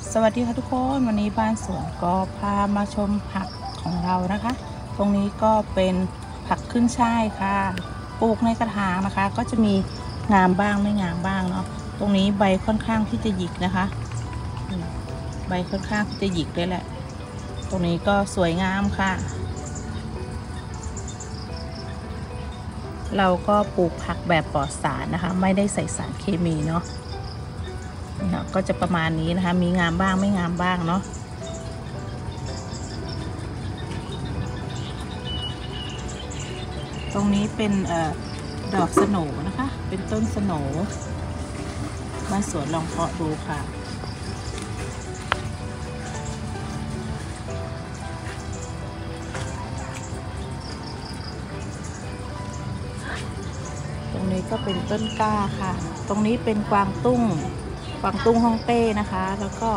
สวัสดีค่ะทุกคนวันนี้บ้านสวนก็พามาชมผักของเรานะคะ ตรงนี้ก็เป็นผักขึ้นช่ายค่ะปลูกในกระถางนะคะก็จะมีงามบ้างไม่งามบ้างเนาะตรงนี้ใบค่อนข้างที่จะหยิกนะคะใบค่อนข้างที่จะหยิกเลยแหละตรงนี้ก็สวยงามค่ะเราก็ปลูกผักแบบปลอดสารนะคะไม่ได้ใส่สารเคมีเนาะก็จะประมาณนี้นะคะมีงามบ้างไม่งามบ้างเนาะตรงนี้เป็นดอกสโหน่นะคะเป็นต้นสโหน่บ้านสวนลองเพาะดูค่ะตรงนี้ก็เป็นต้นกล้าค่ะตรงนี้เป็นกวางตุ้งฮ่องเต้นะคะแล้วก็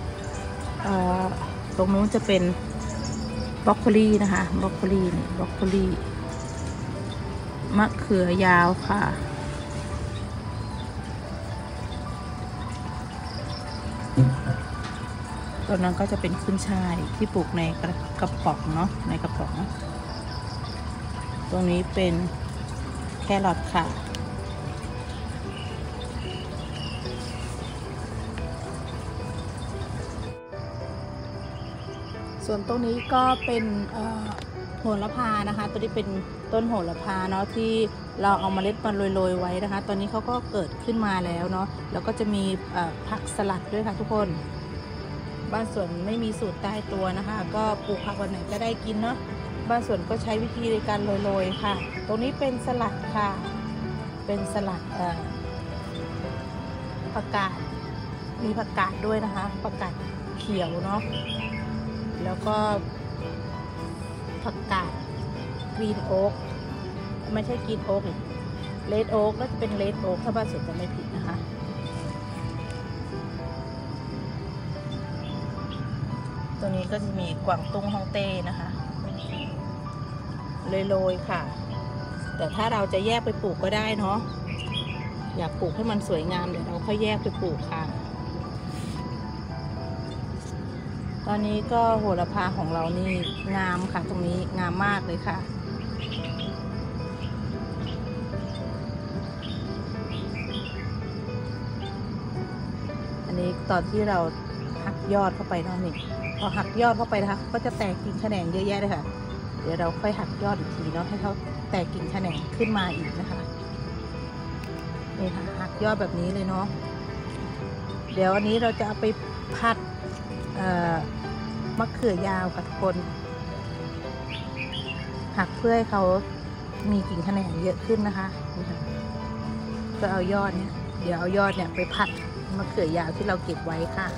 ตรงนู้นจะเป็นบรอกโคลีนะคะบรอกโคลีมะเขือยาวค่ะต้นนั้นก็จะเป็นขึ้นช่ายที่ปลูกในกระป๋องเนาะในกระป๋องตรงนี้เป็นแครอทค่ะส่วนตรงนี้ก็เป็นโหระพานะคะตัวนี้เป็นต้นโหระพาเนาะที่เราเอาเมล็ดมาโรยไว้นะคะตอนนี้เขาก็เกิดขึ้นมาแล้วเนาะแล้วก็จะมีผักสลัดด้วยค่ะทุกคนบ้านสวนไม่มีสูตรตายตัวนะคะก็ปลูกผักวันไหนก็ได้กินเนาะบ้านสวนก็ใช้วิธีในการโรยค่ะตรงนี้เป็นสลัดค่ะเป็นสลัดผักกาดมีผักกาดด้วยนะคะผักกาดเขียวเนาะแล้วก็ผักกาดกรีนโอ๊กไม่ใช่กรีนโอ๊กเลดโอ๊กน่าจะเป็นเลดโอ๊กถ้าบ้านสวนจะไม่ผิดนะคะตัวนี้ก็จะมีกวางตุ้งฮ่องเต้นะคะโรยค่ะแต่ถ้าเราจะแยกไปปลูกก็ได้เนาะอยากปลูกให้มันสวยงามเดี๋ยวเราค่อยแยกไปปลูกค่ะตอนนี้ก็โหระพาของเรานี่งามค่ะตรงนี้งามมากเลยค่ะอันนี้ตอนที่เราหักยอดเข้าไปเนาะนี่พอหักยอดเข้าไปนะคะก็จะแตกกิ่งแขนงเยอะแยะเลยค่ะเดี๋ยวเราค่อยหักยอดอีกทีเนาะให้เขาแตกกิ่งแขนงขึ้นมาอีกนะคะนี่ค่ะหักยอดแบบนี้เลยเนาะเดี๋ยวอันนี้เราจะเอาไปผัดมะเขือยาวค่ะทุกคนหักเพื่อให้เขามีกิ่งแขนงเยอะขึ้นนะคะก็เอายอดเนี่ยเดี๋ยวเอายอดเนี่ยไปผัดมะเขือยาวที่เราเก็บไว้ค่ะ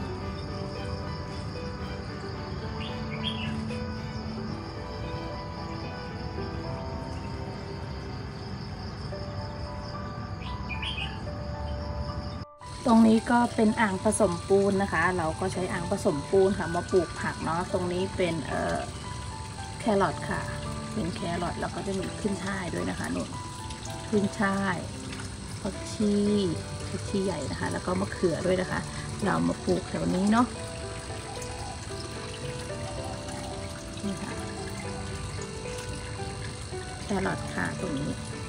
ตรงนี้ก็เป็นอ่างผสมปูนนะคะเราก็ใช้อ่างผสมปูนค่ะมาปลูกผักเนาะตรงนี้เป็นแครอทค่ะเป็นแครอทแล้วก็จะมีขึ้นช่ายด้วยนะคะนุ่นขึ้นช่ายผักชีใหญ่นะคะแล้วก็มะเขือด้วยนะคะเรามาปลูกแถวนี้เนาะนี่ค่ะแครอทค่ะตรงนี้